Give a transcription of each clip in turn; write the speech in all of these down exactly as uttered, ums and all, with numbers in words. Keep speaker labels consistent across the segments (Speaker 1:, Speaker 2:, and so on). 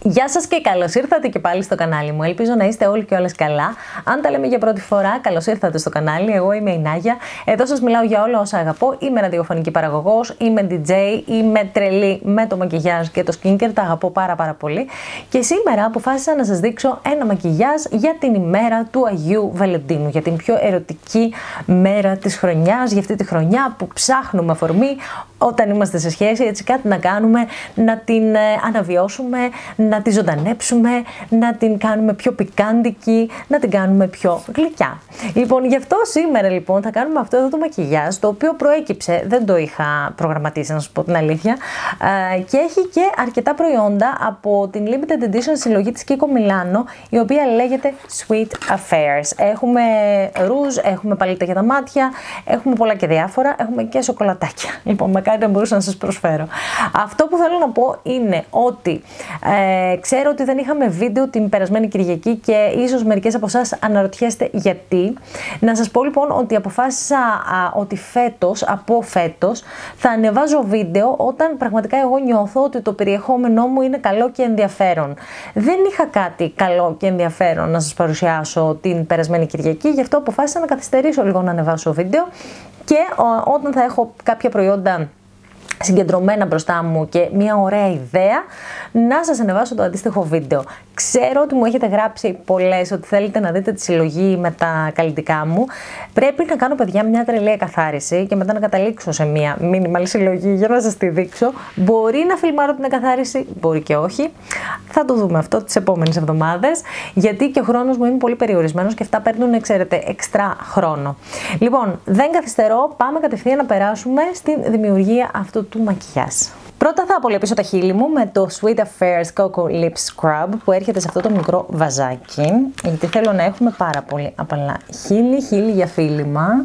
Speaker 1: Γεια σας και καλώς ήρθατε και πάλι στο κανάλι μου. Ελπίζω να είστε όλοι και όλες καλά. Αν τα λέμε για πρώτη φορά, καλώς ήρθατε στο κανάλι. Εγώ είμαι η Νάγια. Εδώ σας μιλάω για όλα όσα αγαπώ. Είμαι ραδιοφωνική παραγωγός, είμαι ντι τζέι, είμαι τρελή με το μακιγιάζ και το skincare. Τα αγαπώ πάρα πάρα πολύ. Και σήμερα αποφάσισα να σας δείξω ένα μακιγιάζ για την ημέρα του Αγίου Βαλεντίνου. Για την πιο ερωτική μέρα της χρονιάς. Για αυτή τη χρονιά που ψάχνουμε αφορμή όταν είμαστε σε σχέση, έτσι κάτι να κάνουμε, να την αναβιώσουμε, να τη ζωντανέψουμε, να την κάνουμε πιο πικάντικη, να την κάνουμε πιο γλυκιά. Λοιπόν, γι' αυτό σήμερα λοιπόν θα κάνουμε αυτό εδώ το μακιγιάζ, το οποίο προέκυψε, δεν το είχα προγραμματίσει να σας πω την αλήθεια, και έχει και αρκετά προϊόντα από την limited edition συλλογή της Kiko Milano, η οποία λέγεται Sweet Affairs. Έχουμε ρούζ, έχουμε παλίτα για τα μάτια, έχουμε πολλά και διάφορα, έχουμε και σοκολατάκια. Λοιπόν, μακάρι να μπορούσα να σας προσφέρω. Αυτό που θέλω να πω είναι ότι ε, ξέρω ότι δεν είχαμε βίντεο την περασμένη Κυριακή και ίσως μερικές από εσάς αναρωτιέστε γιατί. Να σας πω λοιπόν ότι αποφάσισα α, ότι φέτος, από φέτος, θα ανεβάζω βίντεο όταν πραγματικά εγώ νιώθω ότι το περιεχόμενό μου είναι καλό και ενδιαφέρον. Δεν είχα κάτι καλό και ενδιαφέρον να σας παρουσιάσω την περασμένη Κυριακή, γι' αυτό αποφάσισα να καθυστερήσω λίγο να ανεβάσω βίντεο και ό, όταν θα έχω κάποια προϊόντα συγκεντρωμένα μπροστά μου και μια ωραία ιδέα, να σας ανεβάσω το αντίστοιχο βίντεο. Ξέρω ότι μου έχετε γράψει πολλές ότι θέλετε να δείτε τη συλλογή με τα καλλιτικά μου. Πρέπει να κάνω, παιδιά, μια τρελή εκαθάριση και μετά να καταλήξω σε μια minimal συλλογή για να σας τη δείξω. Μπορεί να φιλμάρω την εκαθάριση, μπορεί και όχι. Θα το δούμε αυτό τις επόμενες εβδομάδες, γιατί και ο χρόνος μου είναι πολύ περιορισμένος και αυτά παίρνουν, ξέρετε, εξτρά χρόνο. Λοιπόν, δεν καθυστερώ, πάμε κατευθείαν να περάσουμε στη δημιουργία αυτού του μακιγιάζ. Πρώτα θα απολεπίσω τα χείλη μου με το Sweet Affairs Cocoa Lip Scrub που έρχεται σε αυτό το μικρό βαζάκι, γιατί θέλω να έχουμε πάρα πολύ απαλά χείλη, χείλη για φίλημα.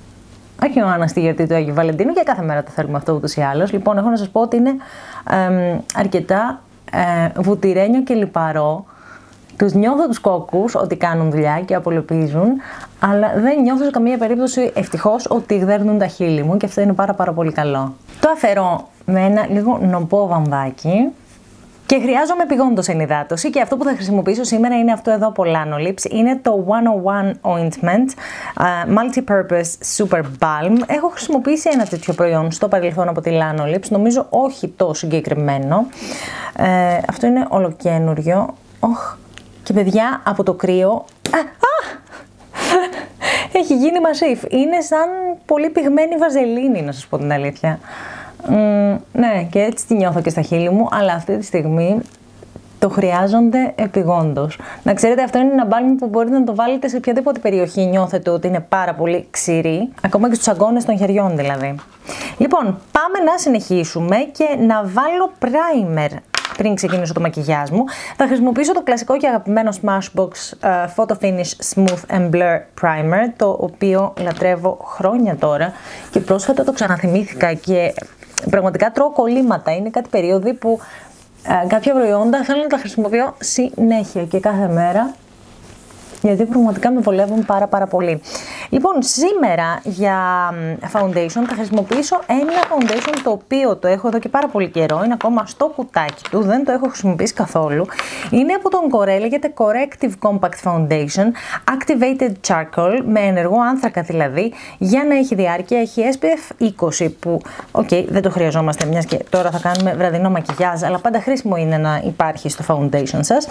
Speaker 1: Όχι μόνο στη γιορτή του Αγίου Βαλεντίνου, και κάθε μέρα το θέλουμε αυτό ούτως ή άλλως. Λοιπόν, έχω να σας πω ότι είναι ε, αρκετά ε, βουτυρένιο και λιπαρό. Τους νιώθω τους κόκκους ότι κάνουν δουλειά και απολεπίζουν, αλλά δεν νιώθω σε καμία περίπτωση, ευτυχώς, ότι γδέρνουν τα χείλη μου και αυτό είναι πάρα πάρα πολύ καλό. Το αφαιρώ με ένα λίγο νοπό βαμβάκι και χρειάζομαι επειγόντως ενυδάτωση, και αυτό που θα χρησιμοποιήσω σήμερα είναι αυτό εδώ από Lanolips. Είναι το εκατόν ένα Ointment uh, Multi-Purpose Super Balm. Έχω χρησιμοποιήσει ένα τέτοιο προϊόν στο παρελθόν από τη Lanolips, νομίζω όχι το συγκεκριμένο. Ε, αυτό είναι ολοκένουργιο. Oh. Και παιδιά, από το κρύο, α, α, έχει γίνει μασίφ. Είναι σαν πολύ πυγμένη βαζελίνη, να σας πω την αλήθεια. Mm, ναι, και έτσι τη νιώθω και στα χείλη μου, αλλά αυτή τη στιγμή το χρειάζονται επειγόντως. Να ξέρετε, αυτό είναι ένα μπάλμ που μπορείτε να το βάλετε σε οποιαδήποτε περιοχή νιώθετε ότι είναι πάρα πολύ ξηρή, ακόμα και στους αγκώνες των χεριών δηλαδή. Λοιπόν, πάμε να συνεχίσουμε και να βάλω primer. Πριν ξεκινήσω το μακιγιάζ μου, θα χρησιμοποιήσω το κλασικό και αγαπημένο Smashbox uh, Photo Finish Smooth and Blur Primer, το οποίο λατρεύω χρόνια τώρα και πρόσφατα το ξαναθυμήθηκα και πραγματικά τρώω κολλήματα. Είναι κάτι περίοδοι που uh, κάποια προϊόντα θέλω να τα χρησιμοποιώ συνέχεια και κάθε μέρα, γιατί πραγματικά με βολεύουν πάρα πάρα πολύ. Λοιπόν, σήμερα για foundation θα χρησιμοποιήσω ένα foundation το οποίο το έχω εδώ και πάρα πολύ καιρό, είναι ακόμα στο κουτάκι του, δεν το έχω χρησιμοποιήσει καθόλου. Είναι από τον Corelle, λέγεται Corrective Compact Foundation Activated Charcoal, με ενεργό άνθρακα δηλαδή, για να έχει διάρκεια. Έχει ες πι εφ είκοσι που, οκ, okay, δεν το χρειαζόμαστε μιας και τώρα θα κάνουμε βραδινό μακιγιάζ, αλλά πάντα χρήσιμο είναι να υπάρχει στο foundation σας.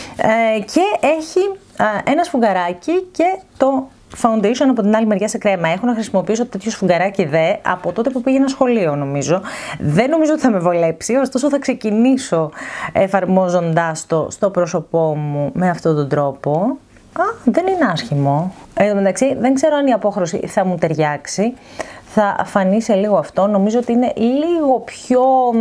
Speaker 1: Ε, και έχει ένα σφουγγαράκι και το foundation από την άλλη μεριά σε κρέμα. Έχω να χρησιμοποιήσω τέτοιο σφουγγαράκι δε από τότε που πήγαινα σχολείο, νομίζω. Δεν νομίζω ότι θα με βολέψει, ωστόσο θα ξεκινήσω εφαρμόζοντάς το στο πρόσωπό μου με αυτόν τον τρόπο. Α, δεν είναι άσχημο. Εν τω μεταξύ, δεν ξέρω αν η απόχρωση θα μου ταιριάξει. Θα φανεί σε λίγο αυτό. Νομίζω ότι είναι λίγο πιο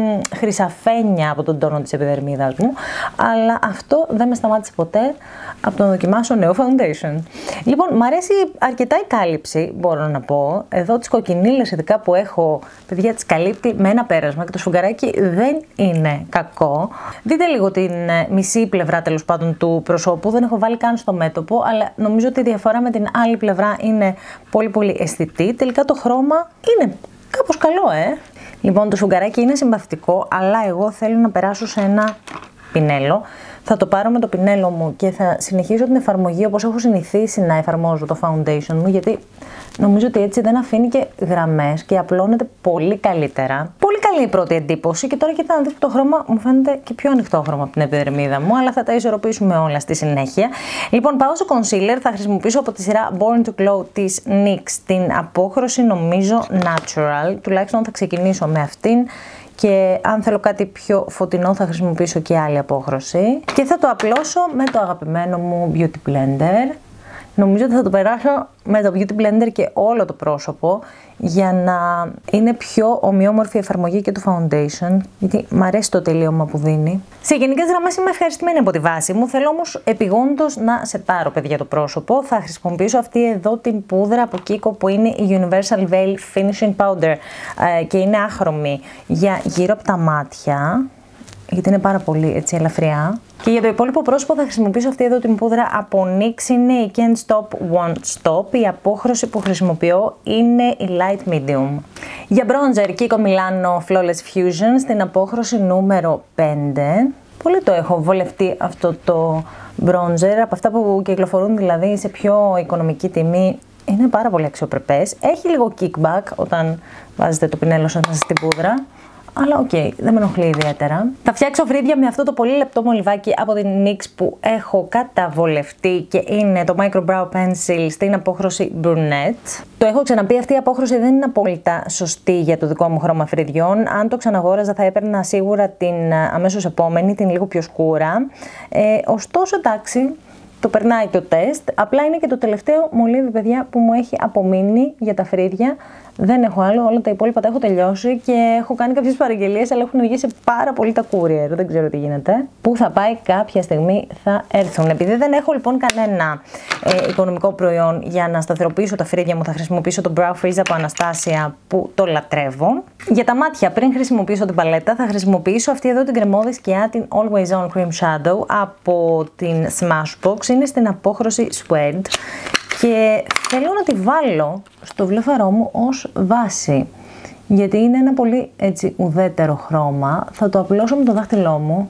Speaker 1: χρυσαφένια από τον τόνο της επιδερμίδας μου, αλλά αυτό δεν με σταμάτησε ποτέ από το να δοκιμάσω νέο foundation. Λοιπόν, μου αρέσει αρκετά η κάλυψη, μπορώ να πω. Εδώ τις κοκκινίλες ειδικά που έχω, παιδιά, τις καλύπτει με ένα πέρασμα και το σφουγγαράκι δεν είναι κακό. Δείτε λίγο την μισή πλευρά τέλος πάντων του προσώπου, δεν έχω βάλει καν στο μέτωπο, αλλά νομίζω ότι η διαφορά με την άλλη πλευρά είναι πολύ πολύ αισθητή. Τελικά το χρώμα είναι κάπως καλό, ε! Λοιπόν, το σφουγγαράκι είναι συμπαθητικό, αλλά εγώ θέλω να περάσω σε ένα πινέλο. Θα το πάρω με το πινέλο μου και θα συνεχίσω την εφαρμογή όπως έχω συνηθίσει να εφαρμόζω το foundation μου, γιατί νομίζω ότι έτσι δεν αφήνει και γραμμές και απλώνεται πολύ καλύτερα. Πολύ καλή η πρώτη εντύπωση και τώρα κοιτάξτε να δείτε το χρώμα, μου φαίνεται και πιο ανοιχτό χρώμα από την επιδερμίδα μου, αλλά θα τα ισορροπήσουμε όλα στη συνέχεια. Λοιπόν, πάω στο concealer, θα χρησιμοποιήσω από τη σειρά Born to Glow της νίξ την απόχρωση, νομίζω natural, τουλάχιστον θα ξεκινήσω με αυτήν. Και αν θέλω κάτι πιο φωτεινό θα χρησιμοποιήσω και άλλη απόχρωση. Και θα το απλώσω με το αγαπημένο μου Beauty Blender. Νομίζω ότι θα το περάσω με το Beauty Blender και όλο το πρόσωπο για να είναι πιο ομοιόμορφη η εφαρμογή και του foundation, γιατί μου αρέσει το τελείωμα που δίνει. Σε γενικές γραμμές είμαι ευχαριστημένη από τη βάση μου, θέλω όμως επειγόντως να σετάρω, παιδιά, το πρόσωπο. Θα χρησιμοποιήσω αυτή εδώ την πούδρα από Kiko που είναι η Universal Veil Finishing Powder και είναι άχρωμη για γύρω από τα μάτια, γιατί είναι πάρα πολύ έτσι ελαφριά. Και για το υπόλοιπο πρόσωπο θα χρησιμοποιήσω αυτή εδώ την πούδρα από νίξ, είναι η Can't Stop, Won't Stop. Η απόχρωση που χρησιμοποιώ είναι η Light Medium. Για bronzer, Kiko Milano Flawless Fusion στην απόχρωση νούμερο πέντε. Πολύ το έχω βολευτεί αυτό το bronzer, από αυτά που κυκλοφορούν δηλαδή σε πιο οικονομική τιμή. Είναι πάρα πολύ αξιοπρεπές. Έχει λίγο kickback όταν βάζετε το πινέλο σας στην πούδρα. Αλλά οκ, okay, δεν με ενοχλεί ιδιαίτερα. Θα φτιάξω φρύδια με αυτό το πολύ λεπτό μολυβάκι από την νίξ που έχω καταβολευτεί και είναι το Micro Brow Pencil στην απόχρωση Brunette. Το έχω ξαναπεί, αυτή η απόχρωση δεν είναι απόλυτα σωστή για το δικό μου χρώμα φρυδιών. Αν το ξαναγόραζα θα έπαιρνα σίγουρα την αμέσως επόμενη, την λίγο πιο σκούρα. Ε, ωστόσο, εντάξει, το περνάει το τεστ. Απλά είναι και το τελευταίο μολύβι, παιδιά, που μου έχει απομείνει για τα φρύδια. Δεν έχω άλλο, όλα τα υπόλοιπα τα έχω τελειώσει και έχω κάνει κάποιες παραγγελίες, αλλά έχουν αργήσει πάρα πολύ τα courier. Δεν ξέρω τι γίνεται. Πού θα πάει κάποια στιγμή θα έρθουν. Επειδή δεν έχω λοιπόν κανένα ε, οικονομικό προϊόν για να σταθεροποιήσω τα φρύδια μου, θα χρησιμοποιήσω το Brow Freeze από Αναστάσια που το λατρεύω. Για τα μάτια, πριν χρησιμοποιήσω την παλέτα, θα χρησιμοποιήσω αυτή εδώ την κρεμώδη σκιά, την Always On Cream Shadow από την Smashbox. Είναι στην απόχρωση Suede. Και θέλω να τη βάλω στο βλέφαρό μου ως βάση, γιατί είναι ένα πολύ έτσι ουδέτερο χρώμα. Θα το απλώσω με το δάχτυλό μου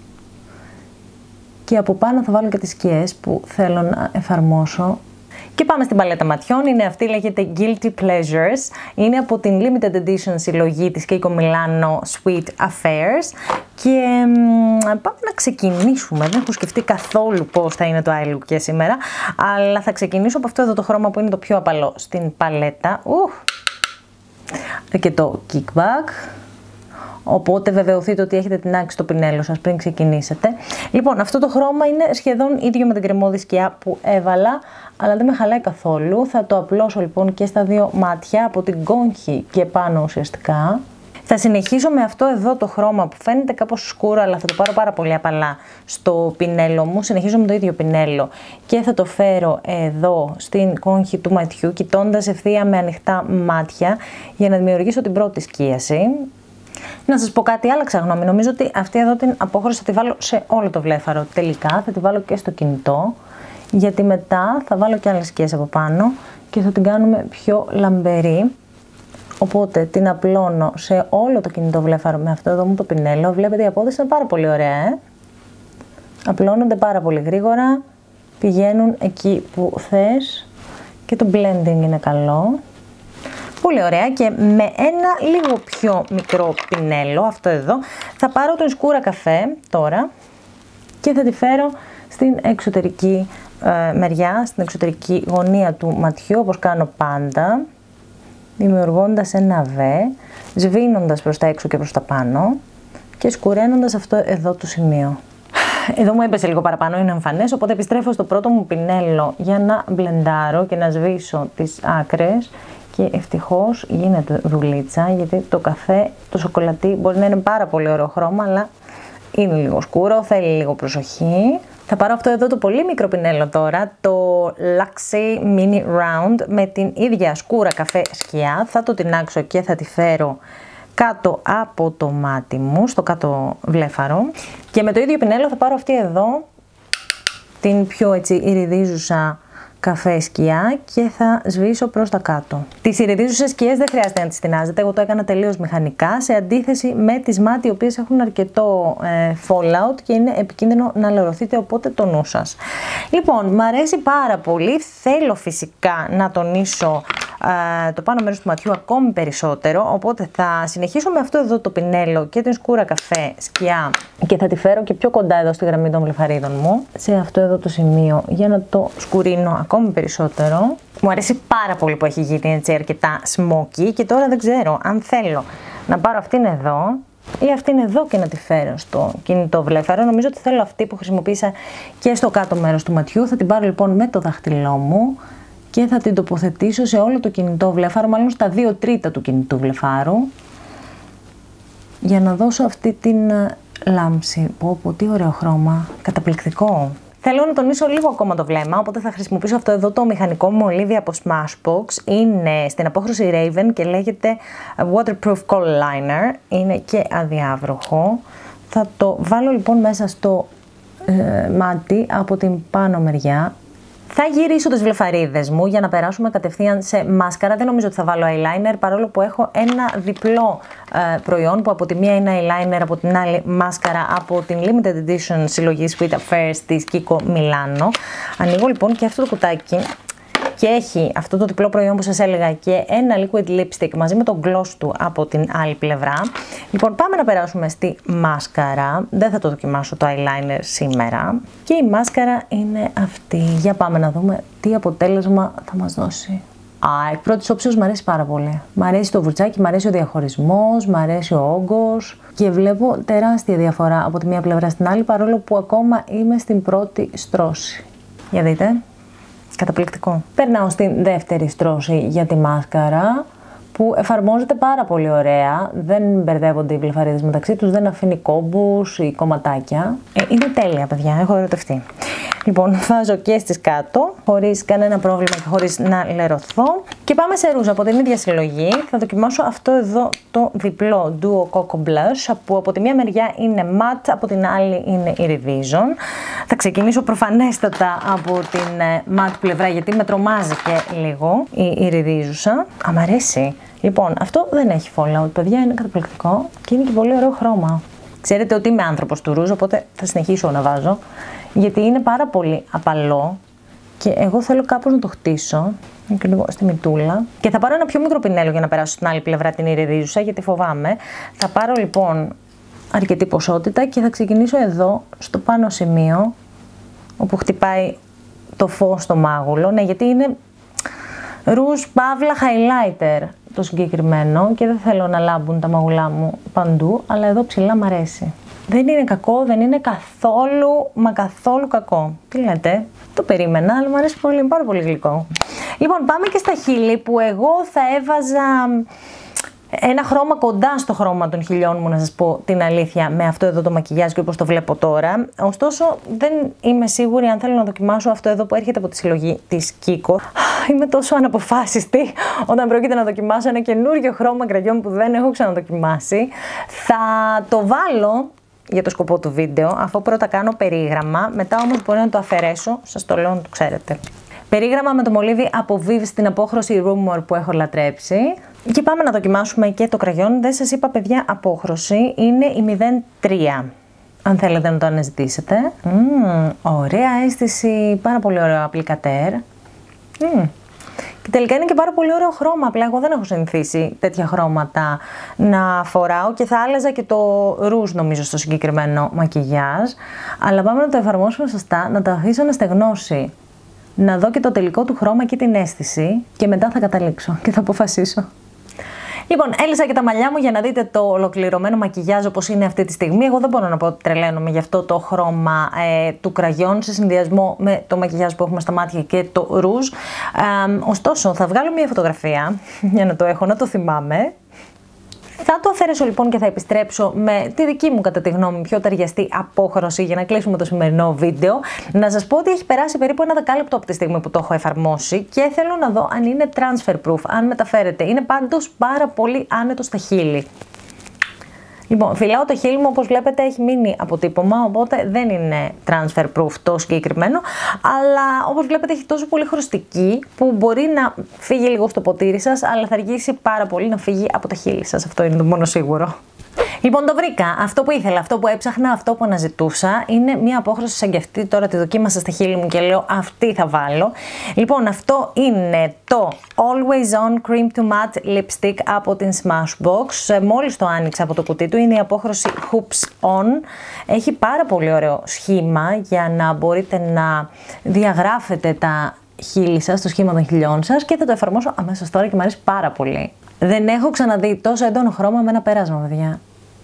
Speaker 1: και από πάνω θα βάλω και τις σκιές που θέλω να εφαρμόσω. Και πάμε στην παλέτα ματιών, είναι αυτή, λέγεται Guilty Pleasures, είναι από την Limited Edition συλλογή της Kiko Milano Sweet Affairs και μ, πάμε να ξεκινήσουμε. Δεν έχω σκεφτεί καθόλου πώς θα είναι το eye look και σήμερα, αλλά θα ξεκινήσω από αυτό εδώ το χρώμα που είναι το πιο απαλό στην παλέτα. Ουφ. Και το kickback. Οπότε βεβαιωθείτε ότι έχετε τεινάξει το πινέλο σας πριν ξεκινήσετε. Λοιπόν, αυτό το χρώμα είναι σχεδόν ίδιο με την κρεμώδη σκιά που έβαλα, αλλά δεν με χαλάει καθόλου. Θα το απλώσω λοιπόν και στα δύο μάτια, από την κόγχη και πάνω ουσιαστικά. Θα συνεχίσω με αυτό εδώ το χρώμα που φαίνεται κάπως σκούρο, αλλά θα το πάρω πάρα πολύ απαλά στο πινέλο μου. Συνεχίζω με το ίδιο πινέλο και θα το φέρω εδώ στην κόγχη του ματιού, κοιτώντας ευθεία με ανοιχτά μάτια για να δημιουργήσω την πρώτη σκίαση. Να σας πω κάτι, άλλαξα γνώμη. Νομίζω ότι αυτή εδώ την απόχρωση θα τη βάλω σε όλο το βλέφαρο. Τελικά θα τη βάλω και στο κινητό, γιατί μετά θα βάλω και άλλες σκιές από πάνω και θα την κάνουμε πιο λαμπερή. Οπότε την απλώνω σε όλο το κινητό βλέφαρο με αυτό εδώ μου το πινέλο. Βλέπετε η απόδοση είναι πάρα πολύ ωραία, ε? Απλώνονται πάρα πολύ γρήγορα, πηγαίνουν εκεί που θες και το blending είναι καλό. Πολύ ωραία, και με ένα λίγο πιο μικρό πινέλο, αυτό εδώ, θα πάρω τον σκούρα καφέ τώρα και θα τη φέρω στην εξωτερική ε, μεριά, στην εξωτερική γωνία του ματιού, όπως κάνω πάντα, δημιουργώντας ένα V, σβήνοντας προς τα έξω και προς τα πάνω και σκουραίνοντας αυτό εδώ το σημείο. Εδώ μου έπεσε λίγο παραπάνω, είναι εμφανές, οπότε επιστρέφω στο πρώτο μου πινέλο για να μπλεντάρω και να σβήσω τις άκρες. Και ευτυχώς γίνεται δουλίτσα, γιατί το καφέ, το σοκολατί μπορεί να είναι πάρα πολύ ωραίο χρώμα, αλλά είναι λίγο σκούρο, θέλει λίγο προσοχή. Θα πάρω αυτό εδώ το πολύ μικρό πινέλο τώρα, το Luxie Mini Round, με την ίδια σκούρα καφέ σκιά. Θα το τινάξω και θα τη φέρω κάτω από το μάτι μου, στο κάτω βλέφαρο. Και με το ίδιο πινέλο θα πάρω αυτή εδώ, την πιο έτσι ηριδίζουσα καφέ σκιά και θα σβήσω προς τα κάτω. Τις ιριδίζουσες σκιές δεν χρειάζεται να τις τεινάζετε, εγώ το έκανα τελείως μηχανικά, σε αντίθεση με τις μάτι, οι οποίες έχουν αρκετό ε, fallout και είναι επικίνδυνο να λερωθείτε, οπότε το νου σας. Λοιπόν, μ' αρέσει πάρα πολύ, θέλω φυσικά να τονίσω ε, το πάνω μέρος του ματιού ακόμη περισσότερο, οπότε θα συνεχίσω με αυτό εδώ το πινέλο και την σκούρα καφέ σκιά και θα τη φέρω και πιο κοντά εδώ στη γραμμή των βλεφαρίδων μου, σε αυτό εδώ το σημείο, για να το σκουρίνω ακόμη περισσότερο. Μου αρέσει πάρα πολύ που έχει γίνει έτσι αρκετά smoky και τώρα δεν ξέρω αν θέλω να πάρω αυτήν εδώ ή αυτήν εδώ και να τη φέρω στο κινητό βλέφαρο. Νομίζω ότι θέλω αυτή που χρησιμοποίησα και στο κάτω μέρος του ματιού. Θα την πάρω λοιπόν με το δάχτυλό μου και θα την τοποθετήσω σε όλο το κινητό βλέφαρο, μάλλον στα δύο τρίτα του κινητού βλεφάρου, για να δώσω αυτή την λάμψη. Πω πω, τι ωραίο χρώμα, καταπληκτικό. Θέλω να τονίσω λίγο ακόμα το βλέμμα, οπότε θα χρησιμοποιήσω αυτό εδώ το μηχανικό μολύβι από Smashbox. Είναι στην απόχρωση Raven και λέγεται Waterproof Kohl Liner. Είναι και αδιάβροχο. Θα το βάλω λοιπόν μέσα στο ε, μάτι από την πάνω μεριά. Θα γυρίσω τις βλεφαρίδες μου για να περάσουμε κατευθείαν σε μάσκαρα. Δεν νομίζω ότι θα βάλω eyeliner, παρόλο που έχω ένα διπλό ε, προϊόν που από τη μία είναι eyeliner, από την άλλη μάσκαρα από την Limited Edition συλλογή Sweet Affairs της Kiko Milano. Ανοίγω λοιπόν και αυτό το κουτάκι και έχει αυτό το διπλό προϊόν που σας έλεγα και ένα liquid lipstick μαζί με το gloss του από την άλλη πλευρά. Λοιπόν, πάμε να περάσουμε στη μάσκαρα. Δεν θα το δοκιμάσω το eyeliner σήμερα. Και η μάσκαρα είναι αυτή. Για πάμε να δούμε τι αποτέλεσμα θα μας δώσει. Α, εκ πρώτης όψεως μου αρέσει πάρα πολύ. Μ' αρέσει το βουρτσάκι, μ' αρέσει ο διαχωρισμός, μ' αρέσει ο όγκος και βλέπω τεράστια διαφορά από τη μία πλευρά στην άλλη, παρόλο που ακόμα είμαι στην πρώτη στρώση. Για δείτε. Καταπληκτικό. Περνάω στην δεύτερη στρώση για τη μάσκαρα, που εφαρμόζεται πάρα πολύ ωραία. Δεν μπερδεύονται οι βλεφαρίδες μεταξύ τους, δεν αφήνει κόμπους ή κομματάκια. Ε, είναι τέλεια, παιδιά, έχω ερωτευτεί. Λοιπόν, βάζω και στις κάτω, χωρίς κανένα πρόβλημα και χωρίς να λερωθώ. Και πάμε σε ρούζ από την ίδια συλλογή. Θα δοκιμάσω αυτό εδώ το διπλό Duo Coco Blush, που από τη μία μεριά είναι matte, από την άλλη είναι iridizon. Θα ξεκινήσω προφανέστατα από την matte πλευρά, γιατί με τρομάζει και λίγο η iridizouσα. Α, μ' αρέσει. Λοιπόν, αυτό δεν έχει fallout, παιδιά, είναι καταπληκτικό και είναι και πολύ ωραίο χρώμα. Ξέρετε ότι είμαι άνθρωπος του ρούζ, οπότε θα συνεχίσω να βάζω, γιατί είναι πάρα πολύ απαλό και εγώ θέλω κάπως να το χτίσω και λίγο στη μητούλα. Και θα πάρω ένα πιο μικρό πινέλο για να περάσω στην άλλη πλευρά την ιριδίζουσα, γιατί φοβάμαι. Θα πάρω λοιπόν αρκετή ποσότητα και θα ξεκινήσω εδώ στο πάνω σημείο όπου χτυπάει το φως στο μάγουλο. Ναι, γιατί είναι ρούζ παύλα highlighter το συγκεκριμένο και δεν θέλω να λάμπουν τα μαγουλά μου παντού, αλλά εδώ ψηλά μ' αρέσει. Δεν είναι κακό, δεν είναι καθόλου, μα καθόλου κακό. Τι λέτε, το περίμενα, αλλά μου αρέσει πολύ, είναι πάρα πολύ γλυκό. Λοιπόν, πάμε και στα χείλη, που εγώ θα έβαζα ένα χρώμα κοντά στο χρώμα των χιλιών μου, να σας πω την αλήθεια, με αυτό εδώ το μακιγιάζ και όπως το βλέπω τώρα. Ωστόσο, δεν είμαι σίγουρη αν θέλω να δοκιμάσω αυτό εδώ που έρχεται από τη συλλογή της Kiko. Είμαι τόσο αναποφάσιστη όταν πρόκειται να δοκιμάσω ένα καινούριο χρώμα κραγιόν που δεν έχω ξαναδοκιμάσει. Θα το βάλω για το σκοπό του βίντεο, αφού πρώτα κάνω περίγραμμα, μετά όμως μπορεί να το αφαιρέσω, σας το λέω να το ξέρετε. Περίγραμμα με το μολύβι από Viv στην απόχρωση Rumor που έχω λατρέψει. Και πάμε να δοκιμάσουμε και το κραγιόν. Δεν σας είπα, παιδιά, απόχρωση είναι η μηδέν τρία. Αν θέλετε να το αναζητήσετε. Mm, ωραία αίσθηση, πάρα πολύ ωραίο απλικατέρ. Mm. Και τελικά είναι και πάρα πολύ ωραίο χρώμα. Απλά εγώ δεν έχω συνηθίσει τέτοια χρώματα να φοράω και θα άλλαζα και το ρούζ νομίζω στο συγκεκριμένο μακιγιάζ. Αλλά πάμε να το εφαρμόσουμε σωστά, να το αφήσω να στεγνώσει. Να δω και το τελικό του χρώμα και την αίσθηση και μετά θα καταλήξω και θα αποφασίσω. Λοιπόν, έλυσα και τα μαλλιά μου για να δείτε το ολοκληρωμένο μακιγιάζ όπως είναι αυτή τη στιγμή. Εγώ δεν μπορώ να πω ότι τρελαίνομαι γι' αυτό το χρώμα ε, του κραγιόν σε συνδυασμό με το μακιγιάζ που έχουμε στα μάτια και το ρούζ. Ε, ωστόσο, θα βγάλω μια φωτογραφία για να το έχω, να το θυμάμαι. Θα το αφαιρέσω λοιπόν και θα επιστρέψω με τη δική μου, κατά τη γνώμη, πιο ταιριαστή απόχρωση για να κλείσουμε το σημερινό βίντεο. Να σας πω ότι έχει περάσει περίπου ένα δεκάλεπτο από τη στιγμή που το έχω εφαρμόσει και θέλω να δω αν είναι transfer proof, αν μεταφέρεται. Είναι πάντως πάρα πολύ άνετο στα χείλη. Λοιπόν, φυλάω το χείλη μου, όπως βλέπετε έχει μείνει αποτύπωμα, οπότε δεν είναι transfer proof το συγκεκριμένο, αλλά όπως βλέπετε έχει τόσο πολύ χρωστική που μπορεί να φύγει λίγο στο ποτήρι σας, αλλά θα αργήσει πάρα πολύ να φύγει από τα χείλη σας. Αυτό είναι το μόνο σίγουρο. Λοιπόν, το βρήκα. Αυτό που ήθελα, αυτό που έψαχνα, αυτό που αναζητούσα είναι μια απόχρωση σαν και αυτή. Τώρα τη δοκίμασα στα χείλη μου και λέω αυτή θα βάλω. Λοιπόν, αυτό είναι το Always On Cream to Matte Lipstick από την Smashbox. Μόλις το άνοιξα από το κουτί του, είναι η απόχρωση Hoops On. Έχει πάρα πολύ ωραίο σχήμα για να μπορείτε να διαγράφετε τα χείλη σας, το σχήμα των χιλιών σας, και θα το εφαρμόσω αμέσως τώρα και μου αρέσει πάρα πολύ. Δεν έχω ξαναδεί τόσο έντονο χρώμα με ένα πέρασμα, παιδιά.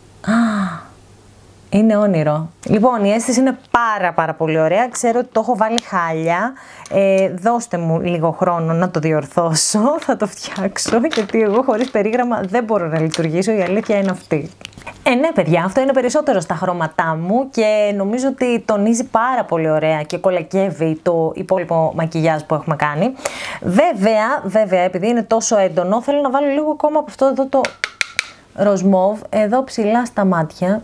Speaker 1: Είναι όνειρο. Λοιπόν, η αίσθηση είναι πάρα πάρα πολύ ωραία. Ξέρω ότι το έχω βάλει χάλια. Ε, δώστε μου λίγο χρόνο να το διορθώσω. Θα το φτιάξω, γιατί εγώ χωρίς περίγραμμα δεν μπορώ να λειτουργήσω. Η αλήθεια είναι αυτή. Ε, ναι, παιδιά, αυτό είναι περισσότερο στα χρώματά μου και νομίζω ότι τονίζει πάρα πολύ ωραία και κολακεύει το υπόλοιπο μακιγιάζ που έχουμε κάνει. Βέβαια, βέβαια, επειδή είναι τόσο έντονο, θέλω να βάλω λίγο ακόμα από αυτό εδώ το ροζ-μόβ, εδώ ψηλά στα μάτια,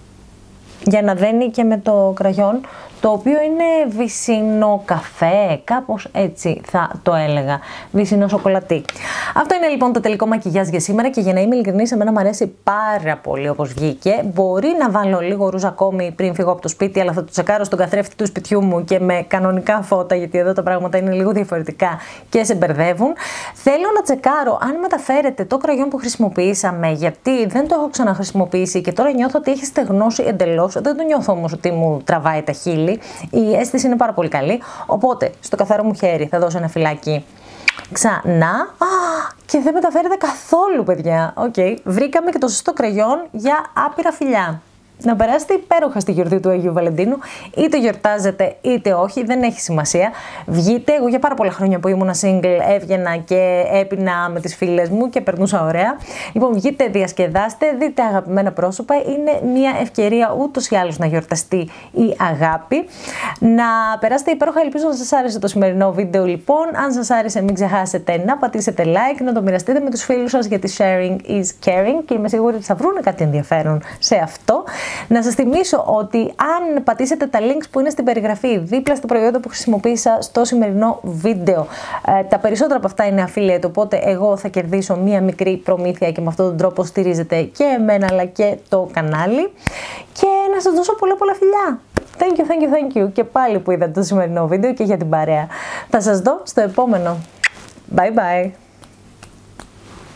Speaker 1: για να δένει και με το κραγιόν, το οποίο είναι βυσσινό καφέ, κάπως έτσι θα το έλεγα, βυσσινό σοκολατί. Αυτό είναι λοιπόν το τελικό μακιγιάζ για σήμερα και για να είμαι ειλικρινής, εμένα μου αρέσει πάρα πολύ όπως βγήκε. Μπορεί να βάλω λίγο ρούζ ακόμη πριν φύγω από το σπίτι, αλλά θα το τσεκάρω στον καθρέφτη του σπιτιού μου και με κανονικά φώτα, γιατί εδώ τα πράγματα είναι λίγο διαφορετικά και σε μπερδεύουν. Θέλω να τσεκάρω αν μεταφέρεται το κραγιόν που χρησιμοποιήσαμε, γιατί δεν το έχω ξαναχρησιμοποιήσει και τώρα νιώθω ότι έχει στεγνώσει εντελώς. Δεν το νιώθω όμως ότι μου τραβάει τα χείλη. Η αίσθηση είναι πάρα πολύ καλή, οπότε στο καθαρό μου χέρι θα δώσω ένα φυλάκι ξανά. Α, και δεν μεταφέρεται καθόλου, παιδιά. Οκ, okay. Βρήκαμε και το σωστό κραγιόν για άπειρα φιλιά. Να περάσετε υπέροχα στη γιορτή του Αγίου Βαλεντίνου, είτε γιορτάζετε είτε όχι, δεν έχει σημασία. Βγείτε, εγώ για πάρα πολλά χρόνια που ήμουν single έβγαινα και έπινα με τις φίλες μου και περνούσα ωραία. Λοιπόν, βγείτε, διασκεδάστε, δείτε αγαπημένα πρόσωπα, είναι μια ευκαιρία ούτως ή άλλως να γιορταστεί η αγάπη. Να περάσετε υπέροχα, ελπίζω να σας άρεσε το σημερινό βίντεο λοιπόν. Αν σας άρεσε μην ξεχάσετε να πατήσετε like, να το μοιραστείτε με τους φίλους σας, γιατί sharing is caring και είμαι σίγουρη ότι θα βρουν κάτι ενδιαφέρον σε αυτό. Να σας θυμίσω ότι αν πατήσετε τα links που είναι στην περιγραφή δίπλα στα προϊόντα που χρησιμοποίησα στο σημερινό βίντεο, ε, τα περισσότερα από αυτά είναι affiliate, οπότε εγώ θα κερδίσω μία μικρή προμήθεια και με αυτόν τον τρόπο στηρίζετε και εμένα αλλά και το κανάλι. Και να σας δώσω πολλά πολλά φιλιά. Thank you, thank you, thank you και πάλι που είδατε το σημερινό βίντεο και για την παρέα. Θα σας δω στο επόμενο. Bye bye.